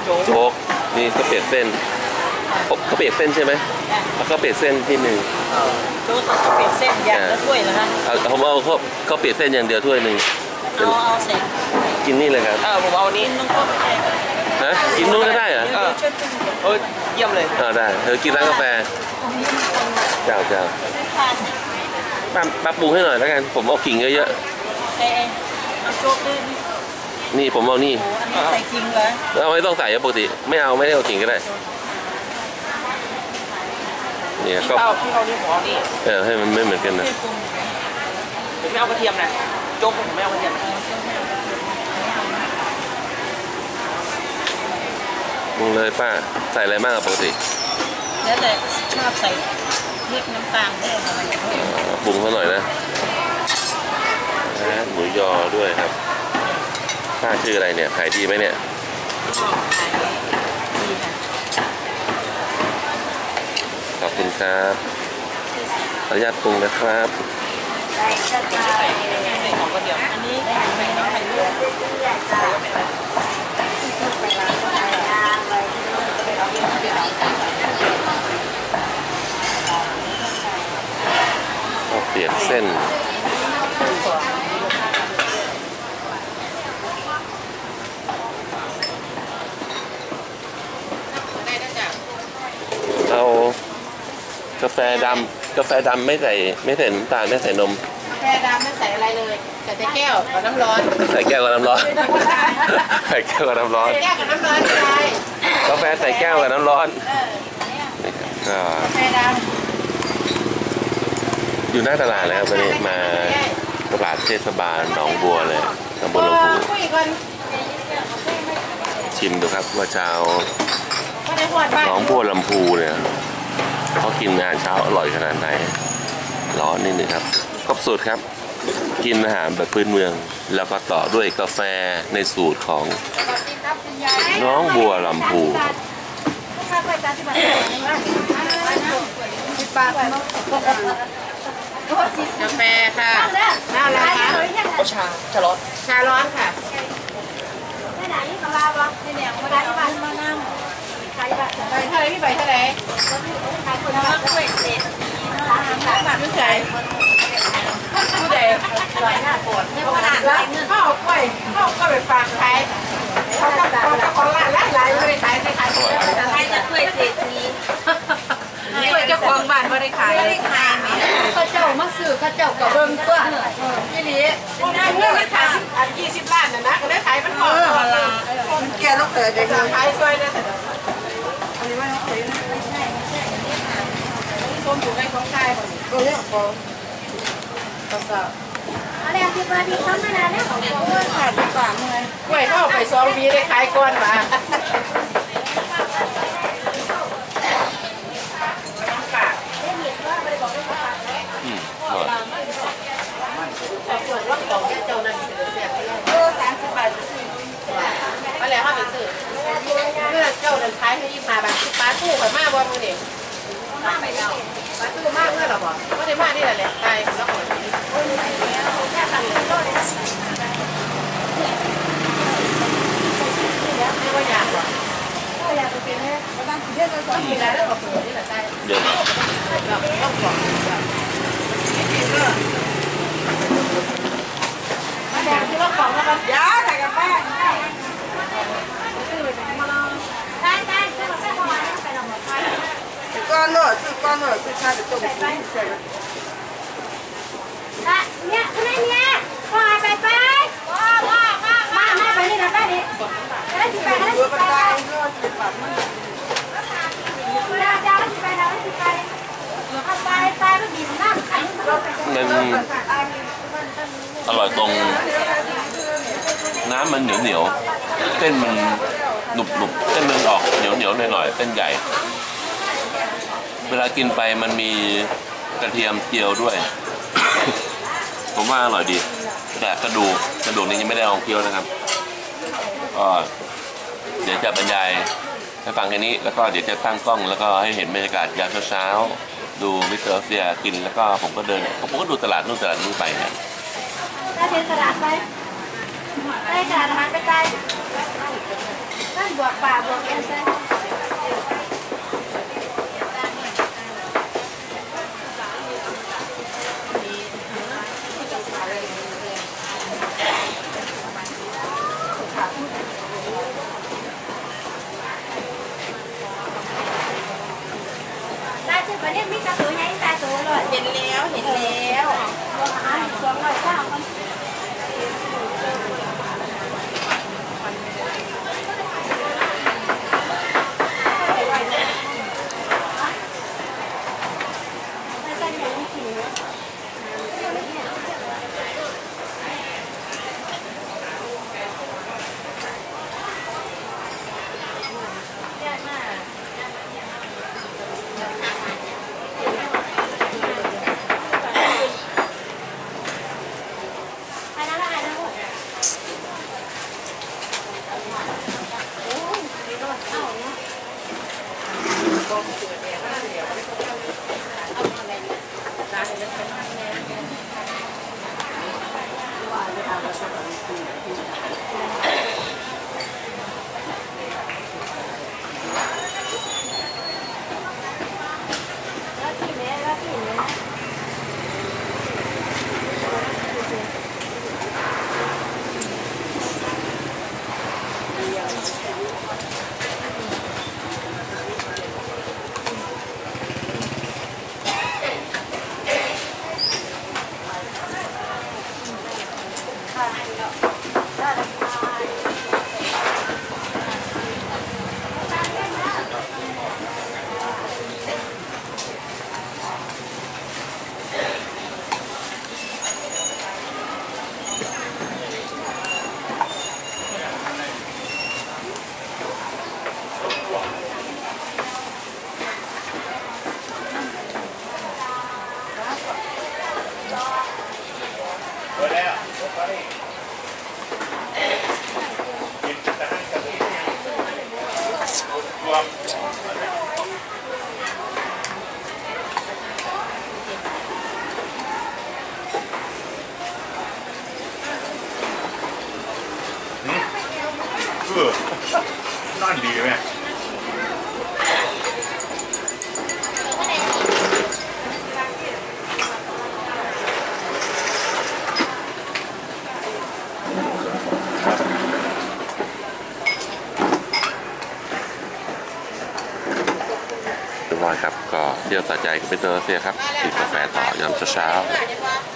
โจ๊กนี่ก็เปลี่ยนเส้นเขาเปลี่ยนเส้นใช่ไหมแล้วก็เปลี่ยนเส้นที่หนึ่งโจ๊กเขาเปลี่ยนเส้นอย่างละถ้วยเหรอคะผมเอาเขาเปลี่ยนเส้นอย่างเดียวถ้วยหนึ่งเอาเสร็จกินนี่เลยครับผมเอานี้ฮะกินนู้นได้เหรอเยี่ยมเลยได้กินร้านกาแฟเจ้าป้าปรุงให้หน่อยแล้วกันผมเอาขิงเยอะๆเอาโจ๊กด้วยนี่ผมเอานี่ใส่ขิงเหรอเอาไม่ต้องใส่ปกติไม่เอาไม่ได้เอาขิงก็ได้เนี่ยก็พี่เอานี่ผมเอานี่ให้มันไม่เหมือนกันนะผมไม่เอากระเทียมนะโจ๊กผมไม่เอากระเทียมปรุงเลยป้าใส่อะไรบ้างปกติแล้วแต่ชอบใส่พริกน้ำตาลได้อะไรปรุงเขาหน่อยนะหมูยอด้วยครับป้าชื่ออะไรเนี่ยขายดีไหมเนี่ยขอบคุณครับขออนุญาตปรุงนะครับของกระเทียมอันนี้ใส่น้ำไข่ลวกเปลี่ยนเส้นเอากาแฟดำไม่ใส่น้ำตาลไม่ใส่นมกาแฟดำไม่ใส่อะไรเลยใส่แต่แก้วกับน้ำร้อนใส่แก้วกับน้ำร้อนใส่แก้วกับน้ำร้อนแก้วกับน้ำร้อนใช่กาแฟใส่แก้วกับน้ำร้อนกาแฟดำอยู่หน้าตลาดแล้ววันนี้มาตลาดเทศบาลหนองบัวเลยตำบลลำพูชิมดูครับว่าชาวหนองบัวลำพูเนี่ยเขากินอาหารเช้าอร่อยขนาดไหนร้อนนิดนึงครับครบสูตรครับกินอาหารแบบพื้นเมืองแล้วก็ต่อด้วยกาแฟในสูตรของหนองบัวลำพูกาแฟค่ะน่าอะไรคะชาร้อนค่ะไปเท่าไรพี่ไปเท่าไรไม่ใช่ผู้ใดเข้าก็ไปฝากขายเขาของร้านหลายไม่ได้ขายไม่ขายจะช่วยเศรษฐีช่วยเจ้าของบ้านไม่ได้ขายข้าเจ้ามาซื้อข้าเจ้ากับเบิ้งตัวพี่ลีเมื่อมันขาย20 ล้านนะก็ได้ขายมันหอมมันแก่ลูกเต๋อเด็กขายช่วยนะอันนี้ว่าลูกเต๋อไม่ใช่ส้มอยู่ในของชายคนนี้ของภาษาอะไรที่ปาร์ตี้เขามานานแล้วของเขาขาดกว่าเมื่อกล้วยเข้าไป2 ปีได้ขายก้อนมาอะไรห้าเป็นสื่อเมื่อเจ้าเดินขายให้25 บาทปลาตู้ข่อยมาบ่มือนี่ปลาตู้มากเมื่อหรอบ่ไม่ได้มาที่ไหนเลยตายแล้วคนไม่ว่าอยากหรออยากจะเป็นให้ก็ต้องเรียกก่อนมีอะไรแล้วก็เปิดนี่แหละใจเดี๋ยวต้องบอกมาแดงที่ว่าของแล้วกันยาใส่กับแป้งก้อนหน่อยคือข้าวจะต้มใส่เนี่ยทำไมเนี่ยก็หายไปมาไปนี่นะไปนี่ก็ได้สิไปก็ได้สิไปดาวสิไปก็ดีมากมันอร่อยตรงน้ำมันเหนียวเส้นมันหนุบเส้นมันออกเหนียวหน่อยเส้นใหญ่เวลากินไปมันมีกระเทียมเจียวด้วย ผมว่าอร่อยดีแต่กระดูกนี่ยังไม่ได้ลองเคี้ยวนะครับก็เดี๋ยวจะบรรยายให้ฟังแค่นี้แล้วก็เดี๋ยวจะตั้งกล้องแล้วก็ให้เห็นบรรยากาศยามเช้าดูมิสเตอร์เฟียกินแล้วก็ผมก็ดูตลาดนู่นตลาดนี้ไปเนี่ยถ้าเดินตลาดไปได้การมันไปได้นั่นบวกป่าบวกเอ็นเซนได้ใช่ปะเนี่ยมีกระตัวใหญ่ตาตัวเลยเห็นแล้ว200คนนั่นดีไหมเรียบร้อยครับก็เที่ยวสะใจกับเป็นตัวเสียครับกินกาแฟต่อยามเช้า